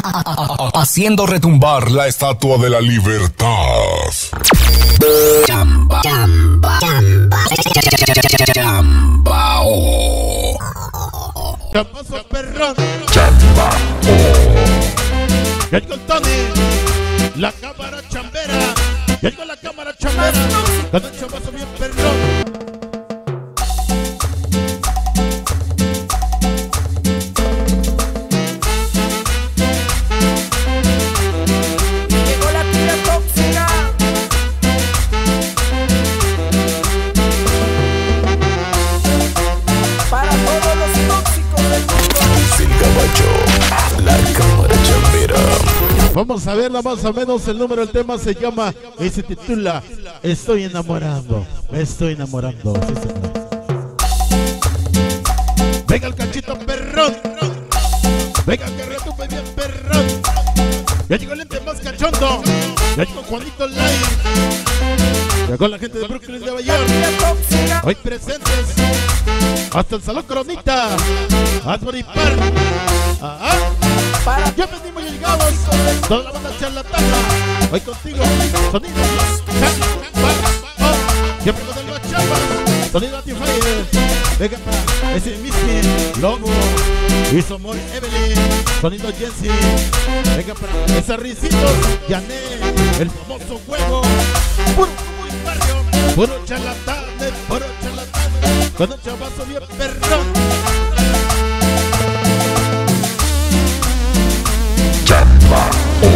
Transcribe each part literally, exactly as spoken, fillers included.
haciendo retumbar la Estatua de la Libertad. Chamba, chamba, chamba, chamba, oh. Chambazo perrón. Chamba, Ya llegó el Tony, la cámara chambera. Ya llegó la cámara chambera. Con un chambazo bien perrón. Vamos a verla más o menos, el número del tema se llama y se titula Estoy enamorando, me estoy enamorando. Sí, señor. Venga el cachito perrón, venga que retumbe bien perrón. Ya llegó el ente más cachondo, ya llegó Juanito Live, llegó la gente de Brooklyn, Nueva York, hoy presentes hasta el Salón Coronita, Asbury Park. Ajá. Ya venimos y llegamos, toda la banda charlatana, hoy contigo, sonido, siempre con el Machapa, sonido Antifire, venga para ese Misty, Lobo, hizo More Evelyn, sonido Jensi, venga para esos risitos, Yané, el famoso juego, puro como el barrio, puro charlatanes, puro charlatanes, con un chavazo bien perrón. chamba,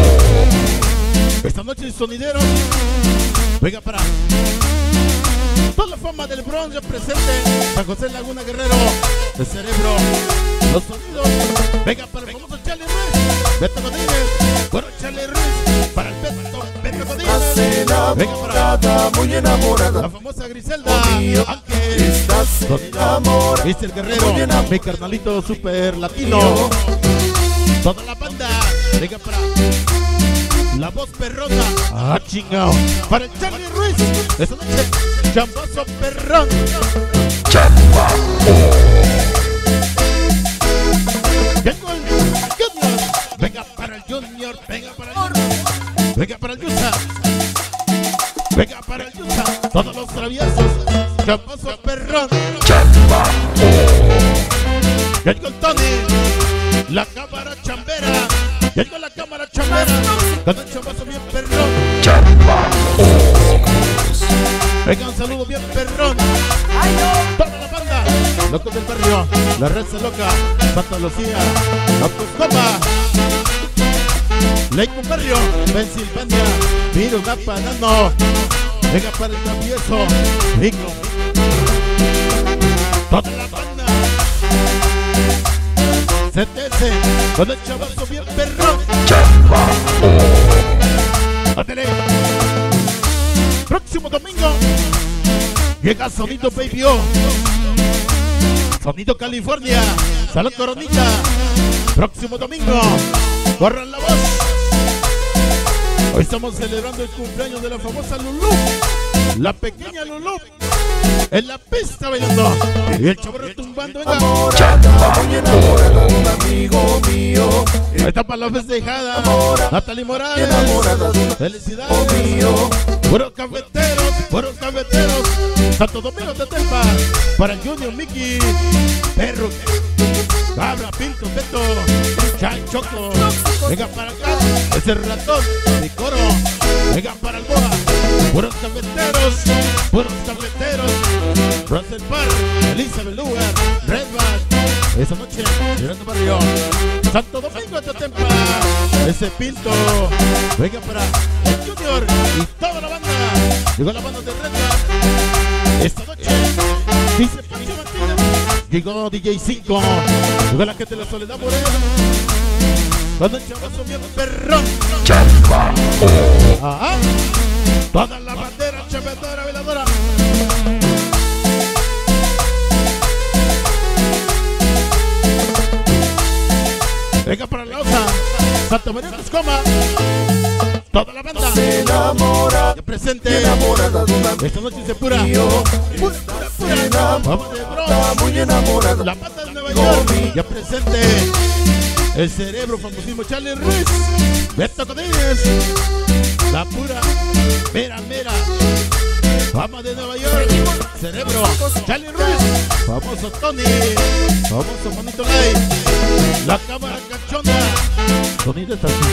Esta noche sonideros, venga para toda la fama del Bronx presente, San José Laguna Guerrero, el Cerebro, los sonidos, venga para el famoso Charlie Ruiz, Beto Godínez, bueno Charlie Ruiz, para el Beto, Beto Godínez, venga para muy enamorada, la famosa Griselda, Ángel, estás enamorada, mister Guerrero, mi carnalito super latino, toda la banda, venga para la voz perrona, ah chingao, para el Charlie Ruiz, esta noche, chambazo perrón, chamba, llegó el Junior, venga para el Junior, venga para el Junior, venga para el Yusa, venga para el Yusa, todos los traviesos, chambazo perrón, chamba, ya llegó el Tony, la cámara chambera, ya llegó la cámara chambera, con un chambazo bien perrón, chamba, venga un saludo bien perrón, toda la banda, locos del barrio, la red se loca, Santa Lucía, Locos Coma, Lake Barrio, Pensilvania, Viro Napanano, venga para el travieso, Rico, toda la banda, C T S, con el chavazo bien perrón, chamba, ándale. Próximo domingo llega Sonido Baby O, Sonido California, Salón Coronita. Próximo domingo, corran la voz. Hoy estamos celebrando el cumpleaños de la famosa Lulú, la pequeña Lulú, en la pista bailando y el chavarro tumbando. Venga, muy enamorada, un amigo mío, ahí está para la festejada, Natalie Morales, enamorada de un felicidades, amigo mío, puros cafeteros, puros cafeteros, Santo Domingo de Tempa, para Junior, Mickey, Perro, Cabra, Pinto, Beto, Chay, Choco, venga para acá, ese ratón, mi coro, venga para el Boa, puros cafeteros, puros cafeteros, Russell Park, Elizabeth Lugar, Redback, esa noche, Mirando Barrio, Santo Domingo de Tempa, ese Pinto, venga para el Junior y toda la banda, llegó la banda de Redback, esta noche, dice Pancho Martínez, llegó D J cinco, llegó la gente de la Soledad Moreno, cuando el chavazo bien perrón, chamba, ajá, toda la bandera, chavedora, veladora. Venga para la otra, Santa María Coscoma, toda la banda, se enamora, ya presente, enamorada de un amigo esta noche se pura, mío, pura, pura, pura, vamos de está Bronx, muy enamorada, la banda de Nueva York, ya presente, El cerebro, famosísimo Charlie Ruiz. Beto Codines. La pura mera, mera. Fama de Nueva York. Cerebro, Charlie Ruiz. Famoso Tony. Famoso Monito Light. La cámara cachonda. Sonido está así.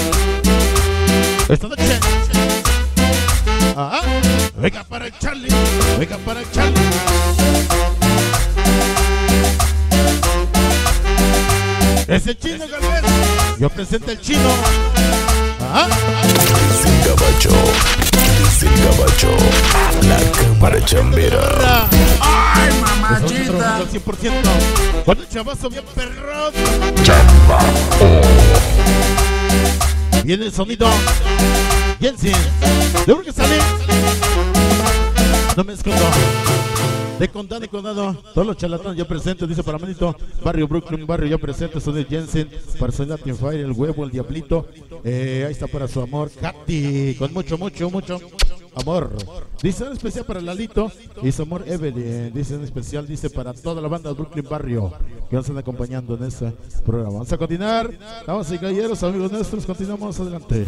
Esta noche. Ajá. Venga para el Charlie. Venga para el Charlie. Es el Chino Galvez. Yo presento el Chino. Ajá. Dice el gabacho, dice el gabacho, la cámara chambera. ¡Ay, mamachita! cien por ciento. Con un chavazo bien perrón. Chamba. Viene el sonido. Jensen. ¿De dónde sale? No me escondo. De condado y condado, todos los charlatanes yo presento, dice para Manito, barrio Brooklyn, barrio yo presento, soy de Jensen, para soy Latin Fire, el huevo, el diablito, eh, ahí está para su amor, Katy, con mucho, mucho, mucho amor. Dice en especial para Lalito y su amor Evelyn, dice en especial, dice para toda la banda de Brooklyn Barrio que nos están acompañando en este programa. Vamos a continuar, vamos y caballeros, amigos nuestros, continuamos adelante.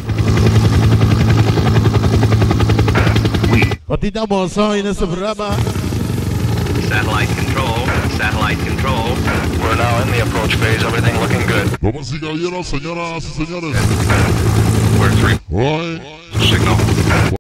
Continuamos hoy en este programa. Satellite control, satellite control. We're now in the approach phase, everything looking good. Damas y caballeros, señoras y señores. We're three. Hoy. Signal.